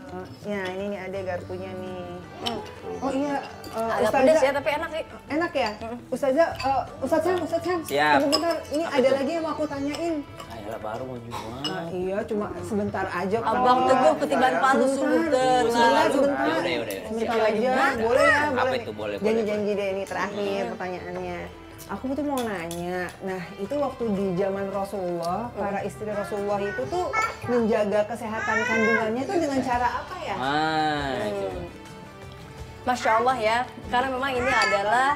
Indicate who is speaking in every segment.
Speaker 1: Ya ini nih ada garpunya nih. Oh iya,
Speaker 2: Agak pedes ya tapi enak sih.
Speaker 1: Enak ya? Ustazah, Ustaz Sam.
Speaker 3: Siap.
Speaker 1: Sebentar, ini ada lagi yang mau aku tanyain.
Speaker 3: Ayolah baru mau jual.
Speaker 1: Iya, cuma sebentar aja kok.
Speaker 2: Abang Teguh ketiban palu
Speaker 1: Sebentar,
Speaker 2: sebentar.
Speaker 1: sebentar.
Speaker 3: Udah.
Speaker 1: Sebentar aja, boleh ya?
Speaker 3: Apa
Speaker 1: Boleh.
Speaker 3: itu? Boleh.
Speaker 1: Janji-janji deh ini terakhir pertanyaannya. Aku tuh mau nanya, nah itu waktu di zaman Rasulullah, para istri Rasulullah itu tuh menjaga kesehatan kandungannya tuh dengan cara apa ya?
Speaker 2: Masya Allah ya, karena memang ini adalah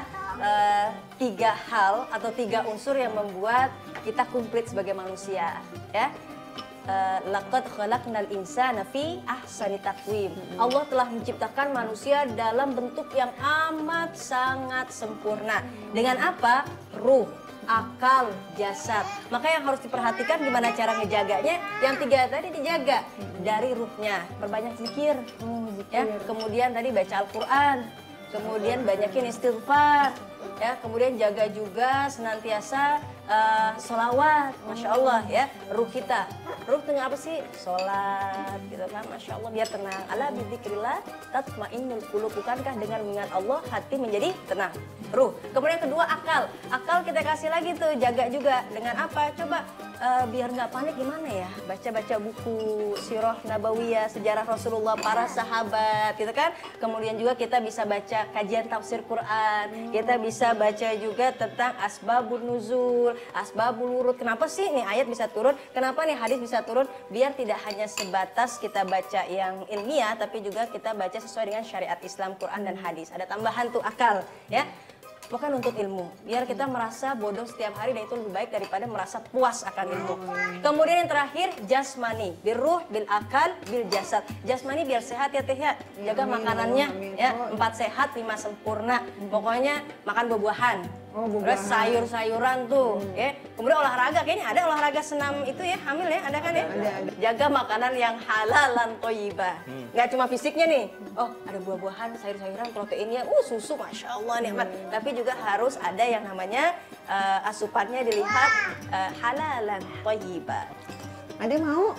Speaker 2: 3 hal atau 3 unsur yang membuat kita komplit sebagai manusia ya. Laqad khalaqnal insana fi ahsani taqwim. Allah telah menciptakan manusia dalam bentuk yang amat sangat sempurna. Dengan apa? Ruh, akal, jasad. Maka yang harus diperhatikan gimana cara ngejaganya. Yang 3 tadi dijaga dari ruhnya, perbanyak zikir. Ya, kemudian tadi baca Al-Qur'an, kemudian banyakin istighfar. Ya, kemudian jaga juga senantiasa sholawat, masya Allah ya, ruh kita. Ruh dengan apa sih? Sholat, gitu kan, masya Allah biar tenang. Ala bidzikrillah tatmainnul qulub. Bukankah dengan mengingat Allah hati menjadi tenang? Ruh. Kemudian kedua akal. Akal kita kasih lagi tuh, jaga juga dengan apa? Coba biar nggak panik gimana ya? Baca-baca buku sirah nabawiyah, sejarah Rasulullah, para sahabat, gitu kan? Kemudian juga kita bisa baca kajian tafsir Quran. Kita bisa baca juga tentang asbabun nuzul, asbabul wurud. Kenapa sih nih ayat bisa turun? Kenapa nih hadis bisa turun? Biar tidak hanya sebatas kita baca yang ilmiah, tapi juga kita baca sesuai dengan syariat Islam, Quran dan hadis. Ada tambahan tuh akal, ya. Bukan untuk ilmu, biar kita merasa bodoh setiap hari dan itu lebih baik daripada merasa puas akan ilmu. Kemudian yang terakhir jasmani, bil ruh, bil akal, bil jasad. Jasmani biar sehat ya teh ya, jaga makanannya ya, 4 sehat 5 sempurna. Pokoknya makan buah-buahan. Terus sayur-sayuran tuh, ya. Kemudian olahraga, kayaknya ada olahraga senam itu ya, hamil ya, ada kan ya? Ada. Jaga makanan yang halalan thayyibah. Nggak cuma fisiknya nih, oh ada buah-buahan, sayur-sayuran, proteinnya, susu, masya Allah nikmat. Tapi juga harus ada yang namanya asupannya dilihat halalan thayyibah.
Speaker 1: Ada mau?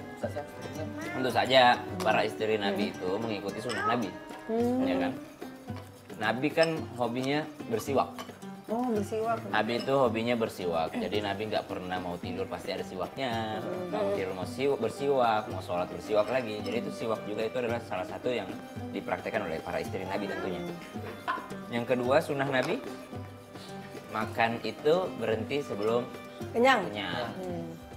Speaker 3: Tentu saja para istri Nabi itu mengikuti sunnah Nabi, ya kan? Nabi kan hobinya bersiwak.
Speaker 1: Oh, bersiwak.
Speaker 3: Nabi itu hobinya bersiwak, jadi Nabi nggak pernah mau tidur pasti ada siwaknya, mau tidur mau bersiwak, mau sholat bersiwak lagi. Jadi itu siwak juga itu adalah salah satu yang dipraktekkan oleh para istri Nabi tentunya. Yang kedua sunnah Nabi, makan itu berhenti sebelum
Speaker 2: Kenyang.
Speaker 3: kenyang.